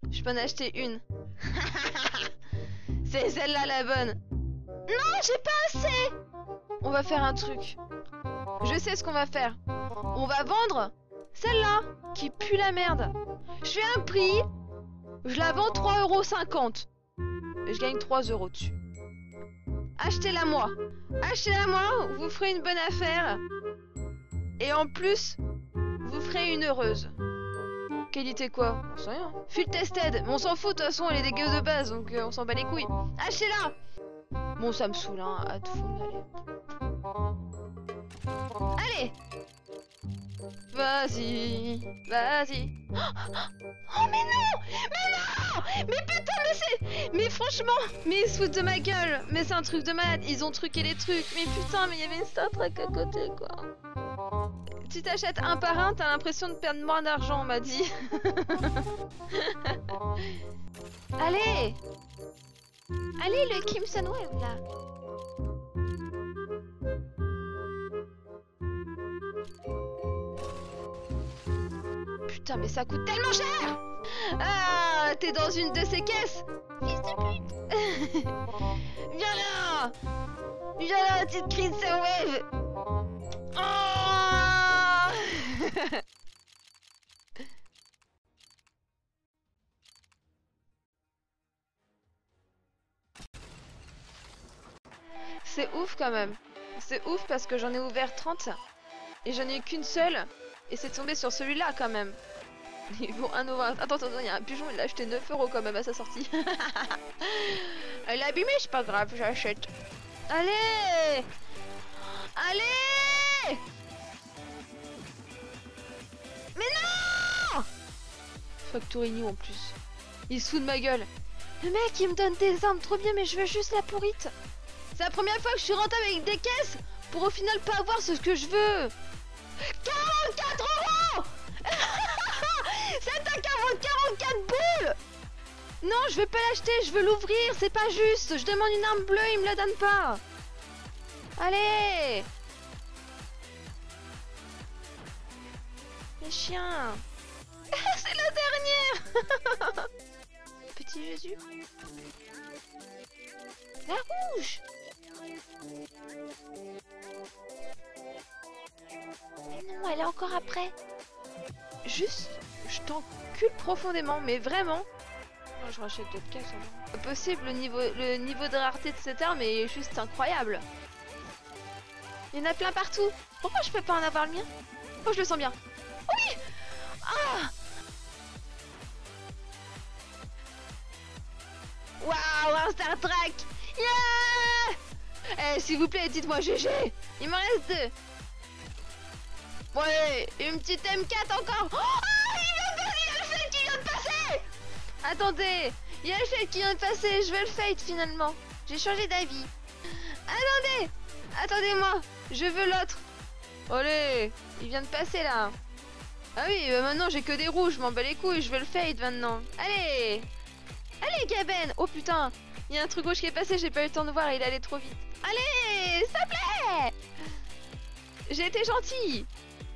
Je peux en acheter une. C'est celle-là la bonne. Non, j'ai pas assez. On va faire un truc. Je sais ce qu'on va faire. On va vendre celle-là qui pue la merde. Je fais un prix. Je la vends 3,50 €. Et je gagne 3 € dessus. Achetez-la moi. Achetez-la moi, vous ferez une bonne affaire. Et en plus, vous ferez une heureuse. Qualité quoi? On sait rien. Field tested. Mais on s'en fout, de toute façon, elle est dégueulasse de base, donc on s'en bat les couilles. Achetez-la. Bon, ça me saoule, hein, à tout fond, allez. Allez. Vas-y. Vas-y. Oh, mais non. Mais non. Mais putain, mais c'est... Mais franchement, mais ils se foutent de ma gueule. Mais c'est un truc de malade. Ils ont truqué les trucs. Mais putain, mais il y avait une Star Trek à côté, quoi. Tu t'achètes un par un, t'as l'impression de perdre moins d'argent, on m'a dit. Allez. Allez, le Crimson Wave, là. Putain, mais ça coûte tellement cher. Ah, t'es dans une de ces caisses. Fils de pute. Viens là. Viens là, petite Crimson Wave. Oh. C'est ouf quand même. C'est ouf parce que j'en ai ouvert 30 et j'en ai eu qu'une seule et c'est tombé sur celui-là quand même. Ils vont 1,20 €. Attends, il y a un pigeon, il l'a acheté 9 € quand même à sa sortie. Elle est abîmée, c'est pas grave, j'achète. Allez. Allez. Mais non. Factory New en plus. Il se fout de ma gueule. Le mec il me donne des armes trop bien mais je veux juste la pourrite. C'est la première fois que je suis rentable avec des caisses pour au final pas avoir ce que je veux. 44 €. C'est un 44 boules. Non, je vais pas l'acheter, je veux l'ouvrir, c'est pas juste. Je demande une arme bleue, il me la donne pas. Allez. Les chiens. C'est la dernière. Petit Jésus. La rouge. Mais non, elle est encore après. Juste, je t'encule profondément, mais vraiment. Oh, je rachète d'autres caisses. Pas possible, le niveau de rareté de cette arme est juste incroyable. Il y en a plein partout. Pourquoi je peux pas en avoir le mien? Oh, je le sens bien. Oui. Ah. Waouh, un Star Trek. Yeah. Eh, s'il vous plaît, dites-moi GG. Il m'en reste 2. Ouais, une petite M4 encore. Oh, il y a le fade qui vient de passer. Attendez, il y a le fade qui vient de passer. Je veux le fade finalement. J'ai changé d'avis. Attendez. Attendez-moi. Je veux l'autre. Allez, il vient de passer là. Ah oui, maintenant j'ai que des rouges. Je m'en bats les couilles. Je veux le fade maintenant. Allez. Allez, Gaben. Oh putain. Il y a un truc rouge qui est passé. J'ai pas eu le temps de voir. Il allait trop vite. Allez, s'il te plaît. J'ai été gentil.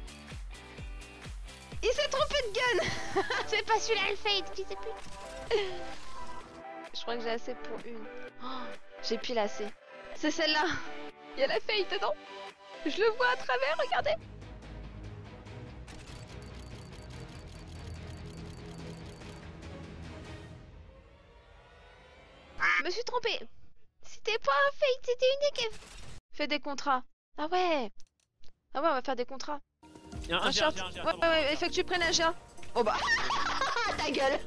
Il s'est trompé de gun. C'est pas celui-là le fade, qui sait plus. Je crois que j'ai assez pour une. Oh, j'ai pile assez. C'est celle-là. Il y a la fade dedans. Je le vois à travers, regardez. Je me suis trompée. C'était pas un fade, c'était une équipe. Fais des contrats. Ah ouais. Ah ouais, on va faire des contrats. Un short. Ouais, il faut que tu prennes un chien. Oh bah. Ta gueule.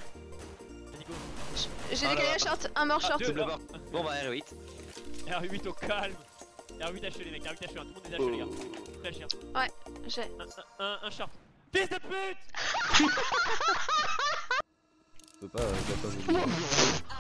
J'ai décalé la short, un mort short. Bon bah R8. R8 au calme. R8 HE les mecs, R8 HE, tout le monde est HE les gars. Très cher. Ouais, j'ai. Un short. Fils de pute. Je peux pas,